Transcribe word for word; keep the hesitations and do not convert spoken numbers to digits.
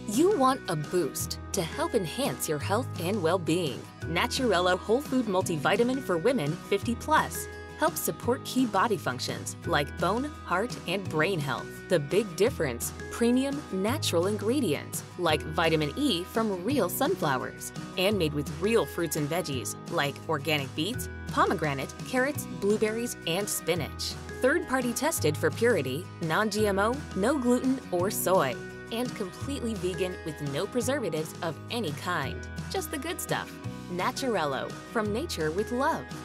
You want a boost to help enhance your health and well-being. Naturello Whole Food Multivitamin for Women fifty plus helps support key body functions like bone, heart, and brain health. The big difference, premium natural ingredients like vitamin E from real sunflowers and made with real fruits and veggies like organic beets, pomegranate, carrots, blueberries, and spinach. Third-party tested for purity, non-G M O, no gluten or soy, and completely vegan with no preservatives of any kind. Just the good stuff. Naturello, from nature with love.